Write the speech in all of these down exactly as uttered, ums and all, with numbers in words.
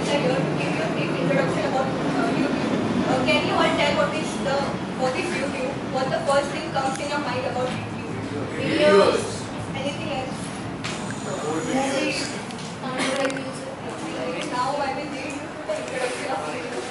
here to give you a brief introduction about uh, YouTube. Uh, can you all tell what is the what is YouTube? What the first thing comes in your mind about YouTube? Videos. Anything else? Movies. Okay, now I will lead you to the introduction of YouTube.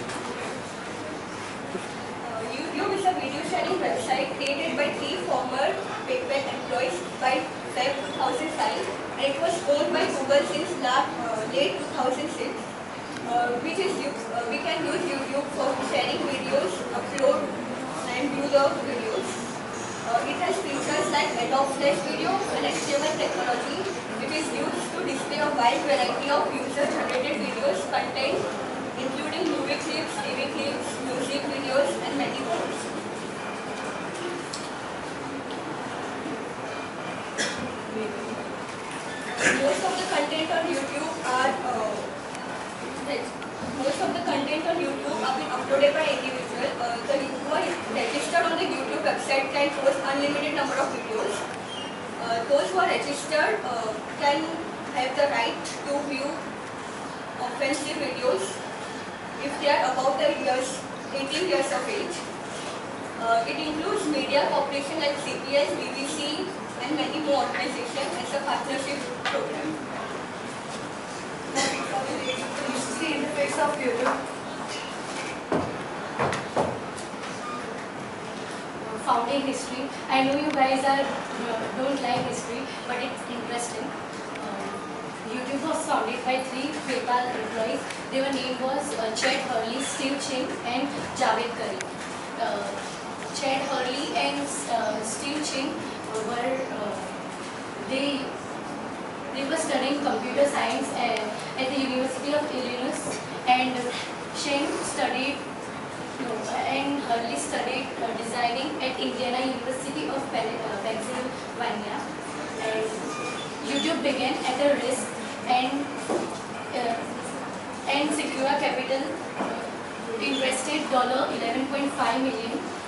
Uh, YouTube is a video sharing website created by three former PayPal employees by February two thousand five, and it was owned by Google since last, uh, late two thousand six. Uh, which is uh, we can use YouTube for sharing videos, upload and view the videos. Uh, it has features like Adobe Flash Video and H T M L technology. It is used to display a wide variety of user-generated videos content, including movie clips, T V clips, music videos, and many more. Most of the content on YouTube are uh, most of the content on YouTube have been uploaded by individual. Uh, the who are registered on the YouTube website can post unlimited number of videos. Uh, those who are registered uh, can have the right to view offensive videos if they are above the years, eighteen years of age. Uh, it includes media corporation like C B S, B B C, and many more organizations as a partnership program. This is the interface of YouTube. Founding history. I know you guys are uh, don't like history, but it's interesting. Uh, YouTube was founded by three PayPal employees. Their name was uh, Chet Hurley, Steve Ching, and Javed Karim. Uh, Chet Hurley and uh, Steve Ching were uh, they they were studying computer science at, at the University of Illinois, and Ching studied no, and Hurley studied uh, designing at Indiana University of Pen uh, Pennsylvania. And YouTube began at a risk and uh, and Secure Capital uh, invested eleven point five million dollars.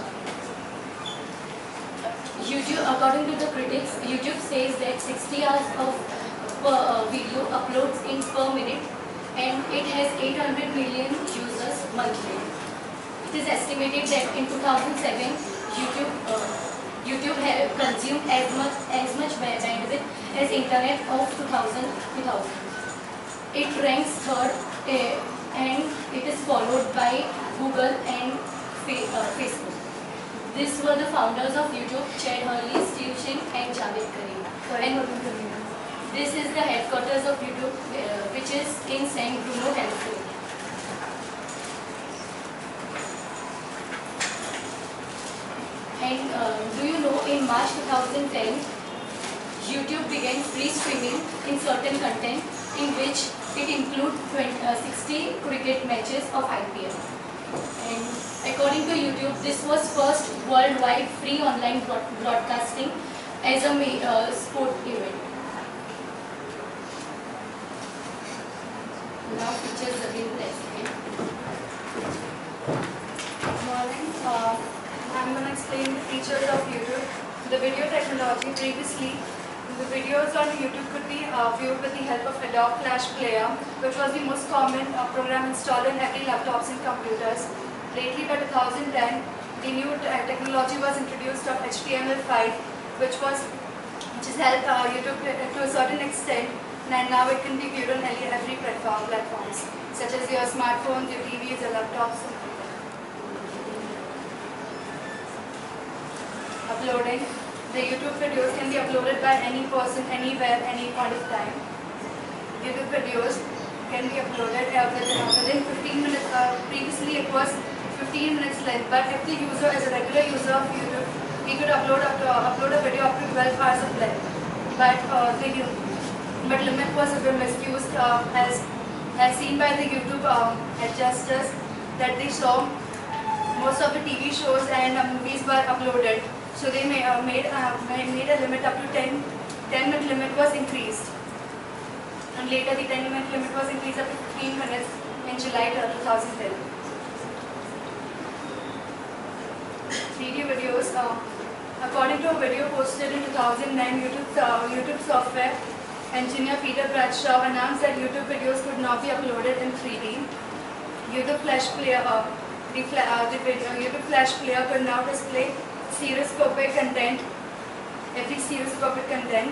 YouTube, according to the critics, YouTube says that sixty hours of per, uh, video uploads in per minute, and it has eight hundred million users monthly. It is estimated that in two thousand seven, YouTube uh, YouTube have consumed as much as much bandwidth as Internet of two thousand. It ranks third, uh, and it is followed by Google and fa uh, Facebook. These were the founders of YouTube: Chet Hurley, Steve Ching, and Javed Karim. And this is the headquarters of YouTube, uh, which is in San Bruno, California. And uh, do you know, in March two thousand ten, YouTube began free streaming in certain content, in which it includes uh, sixty cricket matches of I P L. And according to YouTube, this was first worldwide free online broadcasting as a uh, sport event. Now features again the estimate. Good morning. Uh, I'm going to explain the features of YouTube. The video technology. Previously, the videos on YouTube could be uh, viewed with the help of Adobe Flash Player, which was the most common uh, program installed in every laptops and computers. Lately, by two thousand ten, the new technology was introduced of H T M L five, which was which has helped uh, YouTube to a certain extent, and now it can be viewed on every platform, platforms, such as your smartphones, your T Vs, your laptops. Uploading. The YouTube videos can be uploaded by any person, anywhere, any point of time. YouTube videos can be uploaded uh, within fifteen minutes. Uh, previously, it was fifteen minutes length, but if the user is a regular user of YouTube, he could upload up to, uh, upload a video up to twelve hours of length. But uh, the but limit was a bit misused, uh, as as seen by the YouTube um, adjusters, that they saw most of the T V shows and uh, movies were uploaded. So they may, uh, made, uh, made a limit up to ten, ten minute limit was increased. And later the ten minute limit was increased up to fifteen minutes in July two thousand ten. Video videos. Uh, according to a video posted in two thousand nine, YouTube, uh, YouTube software engineer Peter Bradshaw announced that YouTube videos could now be uploaded in three D. YouTube Flash Player, uh, the, fla uh, the video, YouTube Flash Player could now display stereoscopic content, every stereoscopic content.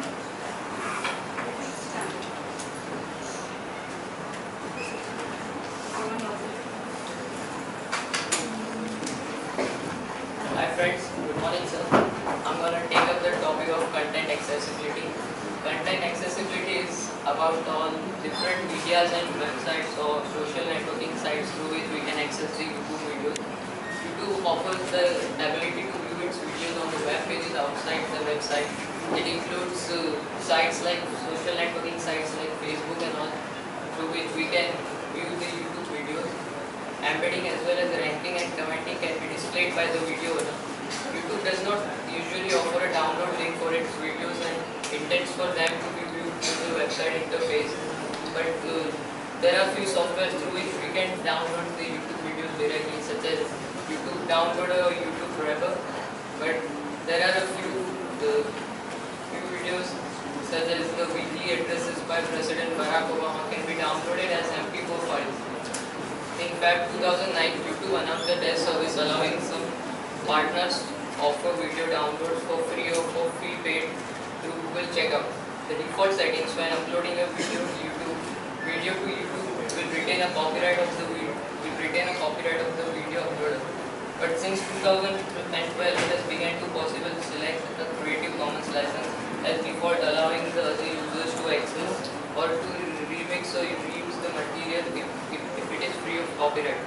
Hi friends, good morning sir. I'm going to take up the topic of content accessibility. Content accessibility is about all different medias and websites or social networking sites through which we can access the YouTube videos. YouTube offers the ability to view its videos on the web pages outside the website. It includes uh, sites like social networking sites like Facebook and all, through which we can view the YouTube videos. Embedding as well as ranking and commenting can be displayed by the video owner. YouTube does not usually offer a download link for its videos and intends for them to be viewed through the website interface. But uh, there are few softwares through which we can download the YouTube videos directly, such as YouTube Downloader or YouTube Grabber. But there are a few, uh, few videos such as the weekly addresses by President Barack Obama can be downloaded as M P four files. In fact, two thousand nine, YouTube announced a test service allowing some partners offer video downloads for free or for free paid through Google Checkout. The default settings when uploading a video to YouTube, video to YouTube will retain a copyright of the video, will retain a copyright of the video uploader. But since two thousand twelve, it has begun to possible select the Creative Commons license as default, allowing the other users to access or to remix or reuse the material if, if, if it is free of copyright.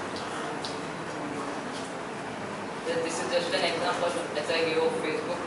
This is just an example as I gave of Facebook.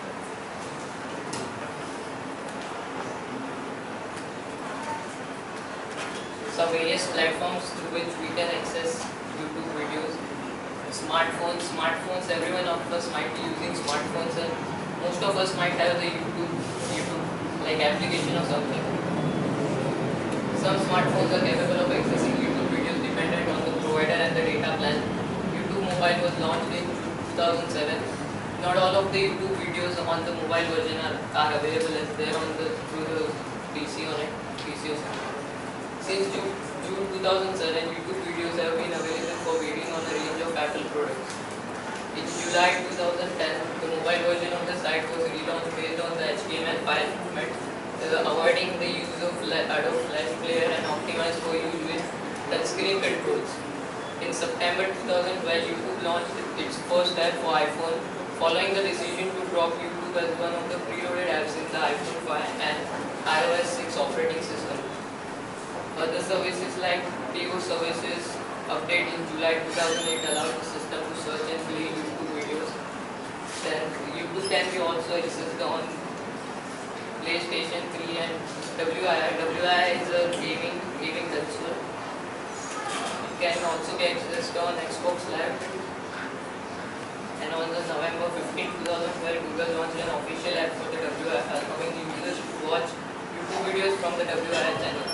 Some various platforms through which we can access YouTube videos. Smartphones, smartphones, everyone of us might be using smartphones and most of us might have the YouTube, YouTube like application or something. Some smartphones are capable of accessing YouTube videos dependent on the provider and the data plan. YouTube Mobile was launched in two thousand seven. Not all of the YouTube videos on the mobile version are, are available as they are on the through the P C on it, P C or something. Since June, June two thousand seven, YouTube videos have been available for viewing on a range of Apple products. In July two thousand ten, the mobile version of the site was relaunched based on the H T M L file format, uh, avoiding the use of Adobe Flash Player and optimized for use with touchscreen controls. In September two thousand twelve, YouTube launched its first app for iPhone, following the decision to drop YouTube as one of the preloaded apps in the iPhone five and iOS six operating system. Other services like Tigo services update in July two thousand eight allowed the system to search and play YouTube videos. Then YouTube can be also accessed on PlayStation three and W I I. W I I is a gaming gaming console. It can also be accessed on Xbox Live. And on the November fifteenth two thousand twelve, Google launched an official app for the W I I, allowing users to watch YouTube videos from the W I I channel.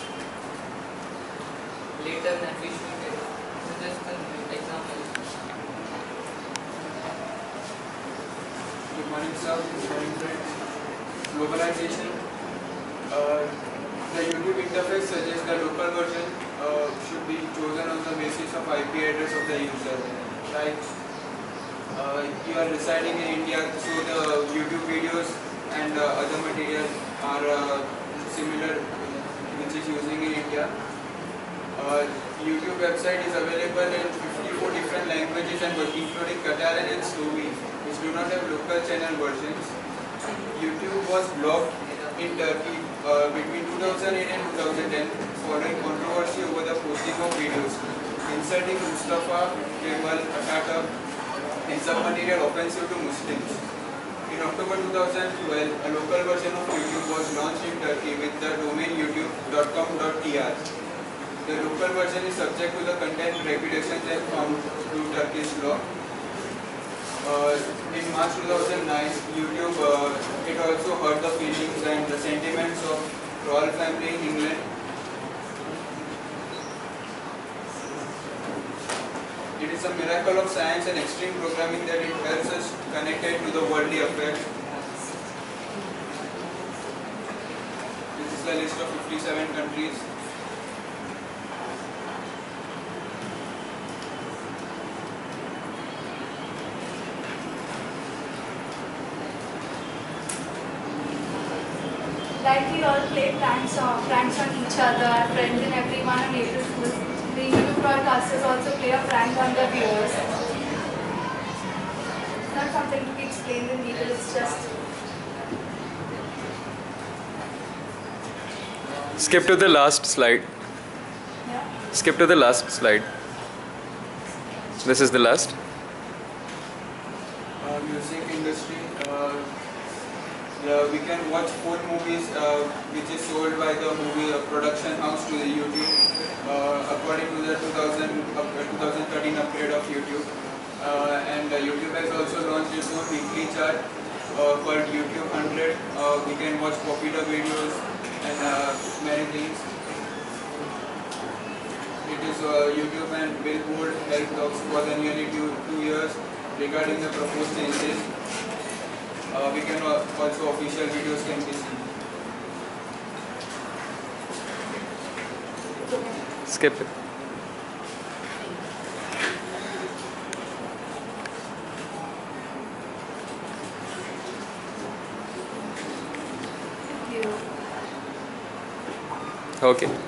Later than visual video. This is just an example. Good morning, sir. Good morning, friends. Globalization. Uh, the YouTube interface suggests the local version uh, should be chosen on the basis of I P address of the user. Like uh, you are residing in India, so the YouTube videos and uh, other material are uh, similar, which is using in India. Uh, YouTube website is available in fifty-four different languages and including Catalan and Slovene, which do not have local channel versions. YouTube was blocked in Turkey uh, between two thousand eight and two thousand ten following controversy over the posting of videos insulting Mustafa Kemal Atatürk and some material offensive to Muslims. In October two thousand twelve, a local version of YouTube was launched in Turkey with the domain youtube dot com dot t r. The local version is subject to the content regulations and found through Turkish law. Uh, in March two thousand nine, YouTube uh, it also hurt the feelings and the sentiments of royal family in England. It is a miracle of science and extreme programming that it helps us connected to the worldly affairs. the list of fifty-seven countries. Like we all play pranks on, pranks on each other, our friends and everyone on April Fools. The YouTube broadcasters also play a prank on their viewers. It's not something to be explained in detail, it's just... Skip to the last slide. Yeah. Skip to the last slide. This is the last. Uh, music industry. Uh, yeah, we can watch four movies uh, which is sold by the movie uh, production house to the YouTube uh, according to the two thousand, uh, twenty thirteen upgrade of YouTube. Uh, and uh, YouTube has also launched its own weekly chart uh, called YouTube one hundred. Uh, we can watch popular videos and uh, many things. It is uh, YouTube and Billboard Health Talks for the nearly two, two years regarding the proposed changes. Uh, we can uh, also official videos can be seen. Skip it. You. Okay.